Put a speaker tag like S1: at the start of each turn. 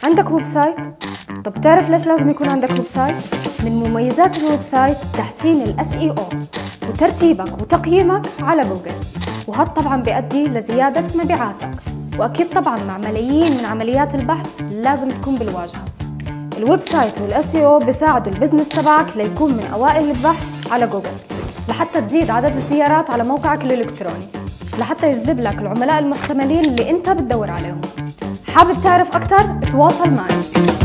S1: عندك ويب سايت؟ طب تعرف ليش لازم يكون عندك ويب سايت؟ من مميزات الويب سايت تحسين ال SEO وترتيبك وتقييمك على جوجل، وهذا طبعا بيؤدي لزيادة مبيعاتك، وأكيد طبعا مع ملايين من عمليات البحث لازم تكون بالواجهة. الويب سايت وال SEO بيساعدوا البزنس تبعك ليكون من أوائل البحث على جوجل، لحتى تزيد عدد الزيارات على موقعك الإلكتروني، لحتى يجذب لك العملاء المحتملين اللي أنت بتدور عليهم. حابب تعرف أكتر؟ تواصل معي.